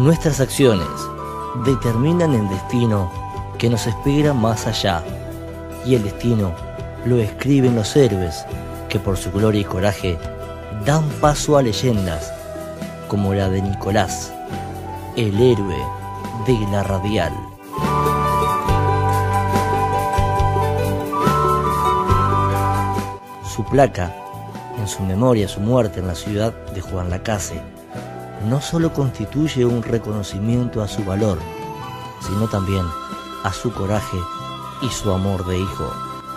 Nuestras acciones determinan el destino que nos espera más allá, y el destino lo escriben los héroes que por su gloria y coraje dan paso a leyendas como la de Nicolás, el héroe de la radial. Su placa, en su memoria, su muerte en la ciudad de Juan Lacase, no solo constituye un reconocimiento a su valor, sino también a su coraje y su amor de hijo.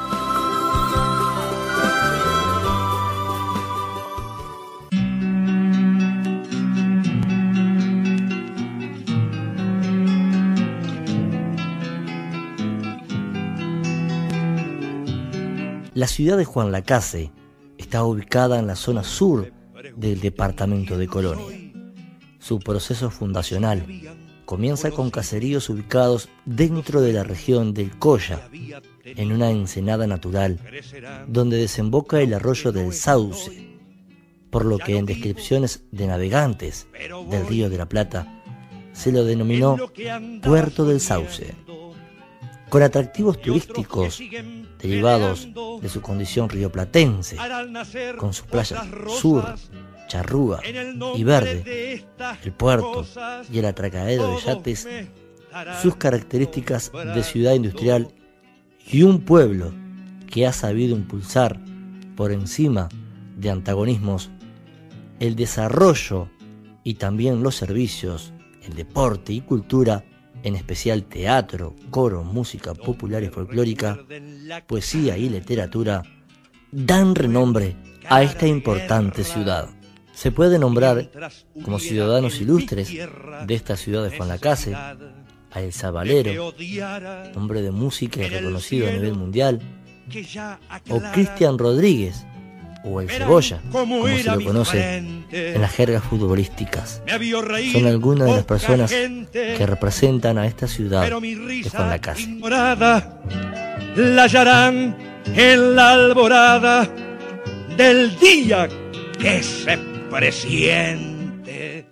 La ciudad de Juan Lacase está ubicada en la zona sur del departamento de Colonia. Su proceso fundacional comienza con caseríos ubicados dentro de la región del Colla, en una ensenada natural donde desemboca el arroyo del Sauce, por lo que en descripciones de navegantes del Río de la Plata se lo denominó Puerto del Sauce. Con atractivos turísticos derivados de su condición rioplatense, con sus playas Sur, Charrúa y Verde, el puerto y el atracadero de yates, sus características de ciudad industrial y un pueblo que ha sabido impulsar por encima de antagonismos el desarrollo y también los servicios, el deporte y cultura, en especial teatro, coro, música popular y folclórica, poesía y literatura, dan renombre a esta importante ciudad. Se puede nombrar como ciudadanos ilustres de esta ciudad de Juan Lacase a El Zabalero, hombre de música y reconocido a nivel mundial, o Cristian Rodríguez, o El Cebolla, como se lo conoce en las jergas futbolísticas. Son algunas de las personas que representan a esta ciudad de Juan Lacase. La hallarán en la alborada del día que se presiente.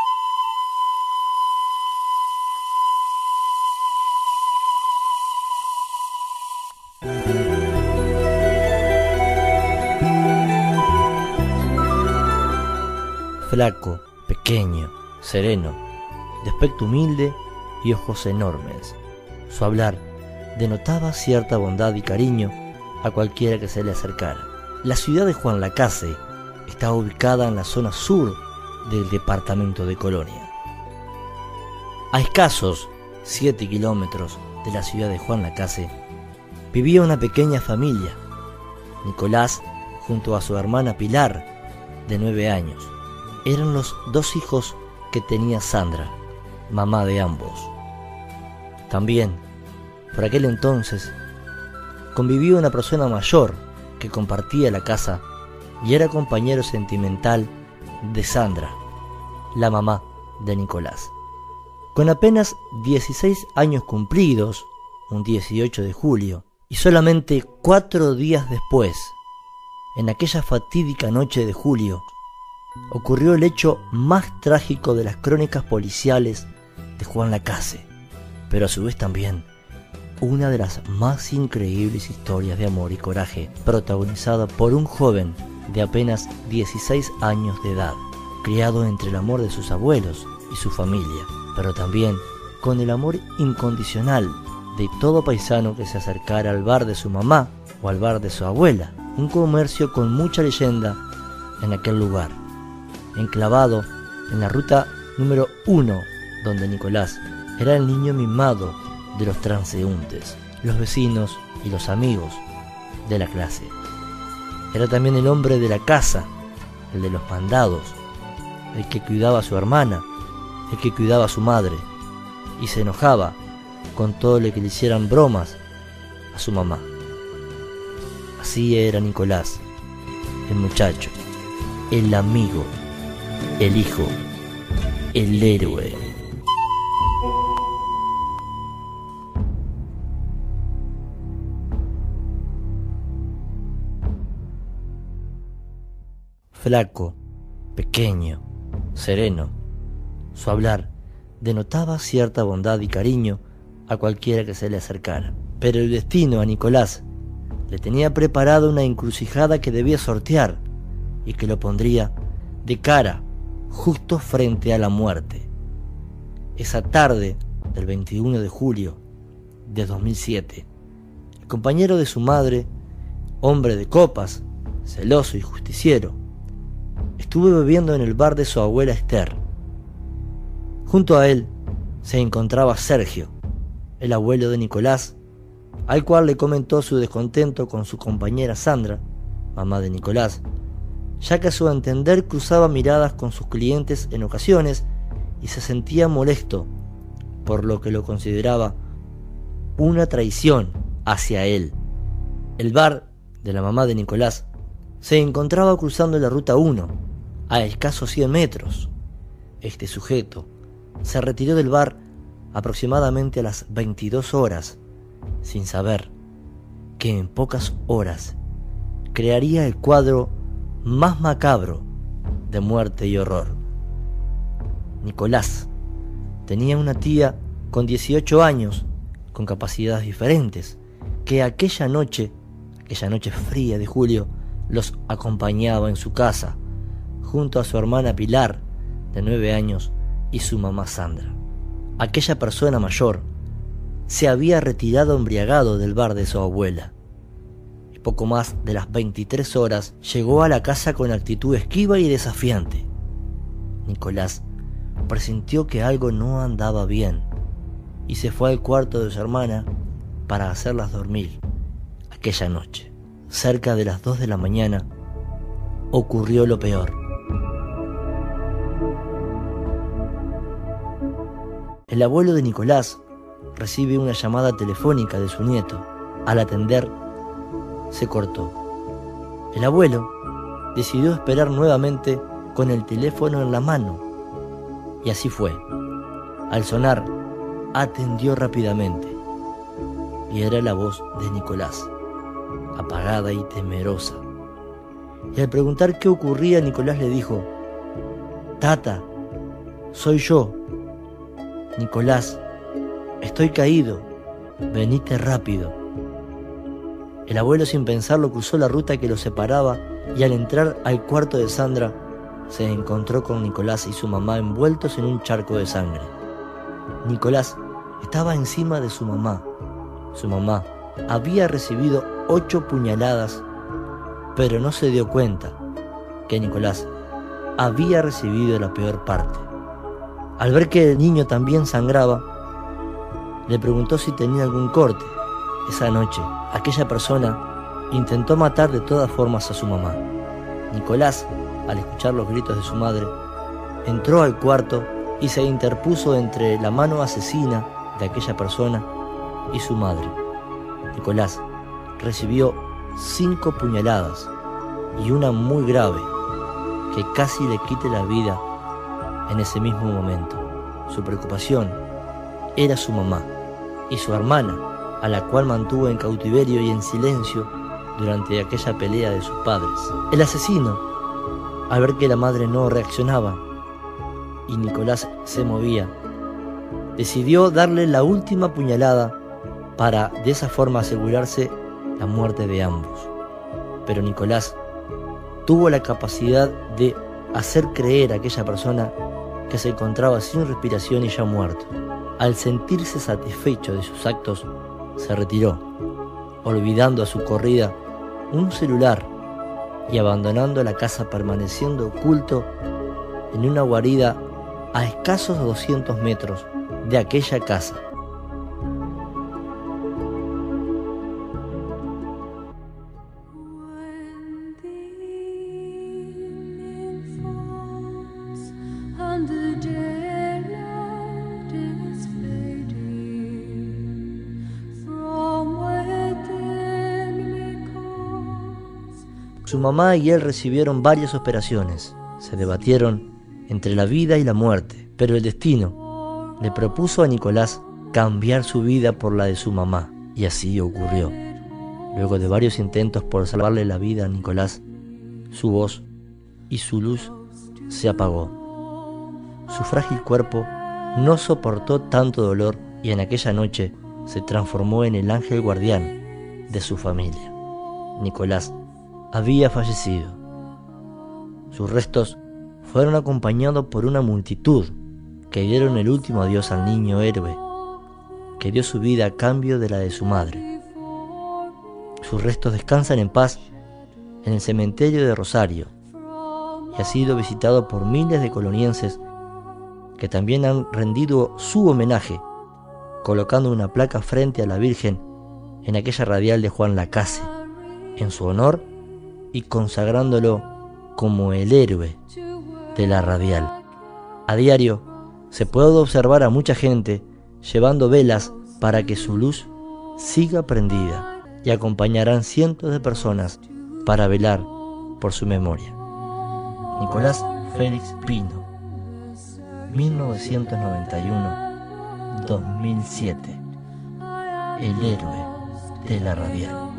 Flaco, pequeño, sereno, de aspecto humilde y ojos enormes. Su hablar denotaba cierta bondad y cariño a cualquiera que se le acercara. La ciudad de Juan Lacase está ubicada en la zona sur del departamento de Colonia. A escasos 7 kilómetros de la ciudad de Juan Lacase vivía una pequeña familia. Nicolás, junto a su hermana Pilar, de 9 años, eran los 2 hijos que tenía Sandra, mamá de ambos. También, por aquel entonces, convivía una persona mayor que compartía la casa y era compañero sentimental de Sandra, la mamá de Nicolás. Con apenas 16 años cumplidos, un 18 de julio, y solamente 4 días después, en aquella fatídica noche de julio, ocurrió el hecho más trágico de las crónicas policiales de Juan Lacase, pero a su vez también una de las más increíbles historias de amor y coraje protagonizada por un joven de apenas 16 años de edad, criado entre el amor de sus abuelos y su familia, pero también con el amor incondicional de todo paisano que se acercara al bar de su mamá o al bar de su abuela, un comercio con mucha leyenda en aquel lugar, enclavado en la ruta número 1, donde Nicolás era el niño mimado de los transeúntes, los vecinos y los amigos de la clase. Era también el hombre de la casa, el de los mandados, el que cuidaba a su hermana, el que cuidaba a su madre, y se enojaba con todo lo que le hicieran bromas a su mamá. Así era Nicolás, el muchacho, el amigo, el hijo, el héroe. Flaco, pequeño, sereno, su hablar denotaba cierta bondad y cariño a cualquiera que se le acercara. Pero el destino a Nicolás le tenía preparado una encrucijada que debía sortear y que lo pondría de cara justo frente a la muerte. Esa tarde del 21 de julio de 2007, el compañero de su madre, hombre de copas, celoso y justiciero, estuvo bebiendo en el bar de su abuela Esther. Junto a él se encontraba Sergio, el abuelo de Nicolás, al cual le comentó su descontento con su compañera Sandra, mamá de Nicolás, ya que a su entender cruzaba miradas con sus clientes en ocasiones y se sentía molesto por lo que lo consideraba una traición hacia él. El bar de la mamá de Nicolás se encontraba cruzando la ruta 1, a escasos 100 metros. Este sujeto se retiró del bar aproximadamente a las 22 horas, sin saber que en pocas horas crearía el cuadro más macabro de muerte y horror. Nicolás tenía una tía con 18 años, con capacidades diferentes, que aquella noche fría de julio, los acompañaba en su casa, junto a su hermana Pilar, de 9 años, y su mamá Sandra. Aquella persona mayor se había retirado embriagado del bar de su abuela, y poco más de las 23 horas llegó a la casa con actitud esquiva y desafiante. Nicolás presintió que algo no andaba bien y se fue al cuarto de su hermana para hacerlas dormir. Aquella noche, cerca de las 2 de la mañana, ocurrió lo peor. El abuelo de Nicolás recibe una llamada telefónica de su nieto. Al atender, se cortó. El abuelo decidió esperar nuevamente con el teléfono en la mano, y así fue. Al sonar, atendió rápidamente, y era la voz de Nicolás, apagada y temerosa. Y al preguntar qué ocurría, Nicolás le dijo: «Tata, soy yo. Nicolás, estoy caído, venite rápido». El abuelo, sin pensarlo, cruzó la ruta que los separaba y al entrar al cuarto de Sandra se encontró con Nicolás y su mamá envueltos en un charco de sangre. Nicolás estaba encima de su mamá. Su mamá había recibido 8 puñaladas, pero no se dio cuenta que Nicolás había recibido la peor parte. Al ver que el niño también sangraba, le preguntó si tenía algún corte. Esa noche, aquella persona intentó matar de todas formas a su mamá. Nicolás, al escuchar los gritos de su madre, entró al cuarto y se interpuso entre la mano asesina de aquella persona y su madre. Nicolás recibió 5 puñaladas y una muy grave que casi le quite la vida en ese mismo momento. Su preocupación era su mamá y su hermana, a la cual mantuvo en cautiverio y en silencio durante aquella pelea de sus padres. El asesino, al ver que la madre no reaccionaba y Nicolás se movía, decidió darle la última puñalada para de esa forma asegurarse la muerte de ambos. Pero Nicolás tuvo la capacidad de hacer creer a aquella persona que se encontraba sin respiración y ya muerto. Al sentirse satisfecho de sus actos, se retiró, olvidando a su corrida un celular y abandonando la casa, permaneciendo oculto en una guarida a escasos 200 metros de aquella casa. Su mamá y él recibieron varias operaciones, se debatieron entre la vida y la muerte, pero el destino le propuso a Nicolás cambiar su vida por la de su mamá, y así ocurrió. Luego de varios intentos por salvarle la vida a Nicolás, su voz y su luz se apagó. Su frágil cuerpo no soportó tanto dolor y en aquella noche se transformó en el ángel guardián de su familia. Nicolás había fallecido. Sus restos fueron acompañados por una multitud que dieron el último adiós al niño héroe que dio su vida a cambio de la de su madre. Sus restos descansan en paz en el cementerio de Rosario y ha sido visitado por miles de colonienses que también han rendido su homenaje colocando una placa frente a la Virgen en aquella radial de Juan Lacase en su honor y consagrándolo como el héroe de la radial. A diario se puede observar a mucha gente llevando velas para que su luz siga prendida y acompañarán cientos de personas para velar por su memoria. Nicolás Félix Pino, 1991-2007, el héroe de la radial.